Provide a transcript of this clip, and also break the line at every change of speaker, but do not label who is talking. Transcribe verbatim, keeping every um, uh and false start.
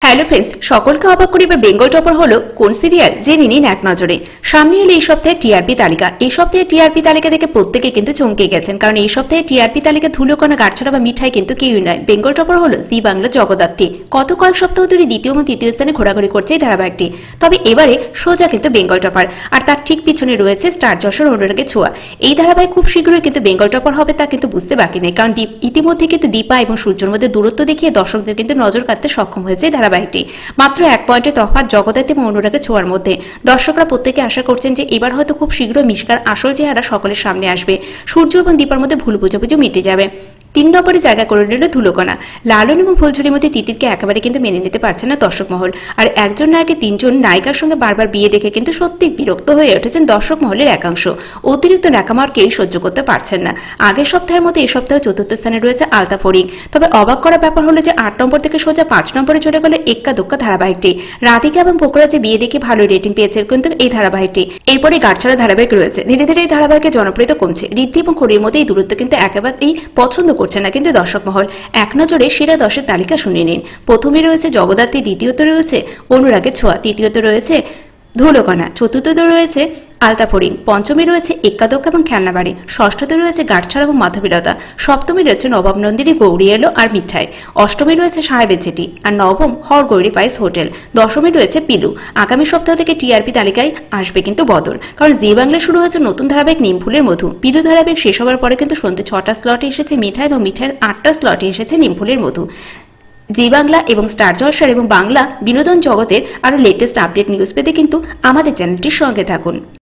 Hello friends, সকলকে অবাক করে এবার বেঙ্গল টপার হলো কোন সিরিয়াল জেনে নিন এক নজরে। সামনে হলো এই সপ্তাহে টিআরপি তালিকা। এই সপ্তাহে টিআরপি তালিকা দেখে প্রত্যেকে কিন্তু চমকে গেছেন, কারণ এই সপ্তাহে টিআরপি তালিকা ধুলোকণা গাছছড়া বা মিঠাই কিন্তু কেউই নয়। বেঙ্গল টপার হলো জি বাংলা জগদ্ধাত্রী। গত কয়েক সপ্তাহ ধরে দ্বিতীয় এবং তৃতীয় স্থানে ঘোরাঘুরি করছে এই ধারাবাহিকটি। তবে এবারে সোজা কিন্তু বেঙ্গল টপার, আর তার ঠিক পিছনে রয়েছে স্টার জলসার অনুরাগের ছোঁয়া। এই ধারাবাহিক খুব শীঘ্রই কিন্তু বেঙ্গল টপার হবে তা কিন্তু বুঝতে বাকি নেই, কারণ ইতিমধ্যে কিন্তু দীপা এবং সূর্যের মধ্যে দূরত্ব দেখিয়ে দর্শকদের কিন্তু নজর কাটতে সক্ষম হয়েছে এই ধারাবাহিকটি। মাত্র এক পয়েন্টে তফাৎ জগদ্ধাত্রী এবং অনুরাগের ছোঁয়ার মধ্যে। দর্শকরা প্রত্যেকে আশা করছেন যে এবার হয়তো খুব শীঘ্রই মিশকার আসল চেহারা সকলের সামনে আসবে। সূর্য এবং দীপার মধ্যে ভুল বুঝাবুঝি মিটে যাবে। তিন নম্বরে জায়গা করে নিল ধুলোকণা। লালন এবং ফুলঝুরির মধ্যে তিতিরকে একেবারে কিন্তু মেনে নিতে পারছে না দর্শক মহল। আর একজন নায়কের তিনজন নায়িকার সঙ্গে বারবার বিয়ে দেখে কিন্তু সত্যি বিরক্ত হয়ে উঠেছেন দর্শক মহলের একাংশ। অতিরিক্ত ন্যাকামার কেউই সহ্য করতে পারছেন না। আগের সপ্তাহের মতো এই সপ্তাহে চতুর্থ স্থানে রয়েছে আলতা ফরিং। তবে অবাক করার ব্যাপার হলো যে আট নম্বর থেকে সোজা পাঁচ নম্বরে চলে গেল এক্কা দোক্কা ধারাবাহিকটি। রাধিকা এবং পোকরা যে বিয়ে দেখে ভালো রেটিং পেয়েছে কিন্তু এই ধারাবাহিকটি। এরপরে গাছছড়া ধারাবাহিক রয়েছে। ধীরে ধীরে এই ধারাবাহিকের জনপ্রিয়তা কমছে। ঋদ্ধি এবং খড়ির মধ্যে এই দূরত্ব কিন্তু একেবারেই পছন্দ করছে না কিন্তু দর্শক মহল। এক নজরে সেরা দশের তালিকা শুনে নিন। প্রথমে রয়েছে জগদ্ধাত্রী, দ্বিতীয়ত রয়েছে অনুরাগের ছোঁয়া, তৃতীয়ত রয়েছে ধুলোকণা, চতুর্থত রয়েছে আলতা ফরিং, পঞ্চমী রয়েছে এক্কাদোক্কা এবং খেলনাবাড়ি, ষষ্ঠতে রয়েছে গাছছড়া এবং মাধবীলতা, সপ্তমী রয়েছে নবাব নন্দিনী, গৌরী এলো আর মিঠাই, অষ্টমী রয়েছে সাহেবের চিঠি, আর নবম হর গৌরী পাইস হোটেল, দশমী রয়েছে পিলু। আগামী সপ্তাহ থেকে টিআরপি তালিকায় আসবে কিন্তু বদল, কারণ জি বাংলায় শুরু হয়েছে নতুন ধারাবাহিক নিমফুলের মধু। পিলু ধারাবাহিক শেষ হওয়ার পরে কিন্তু সন্ধ্যে ছটা স্লটে এসেছে মিঠাই এবং মিঠাইয়ের আটটা স্লটে এসেছে নিমফুলের মধু। জি বাংলা এবং স্টার জলসার এবং বাংলা বিনোদন জগতের আরও লেটেস্ট আপডেট নিউজ পেতে কিন্তু আমাদের চ্যানেলটির সঙ্গে থাকুন।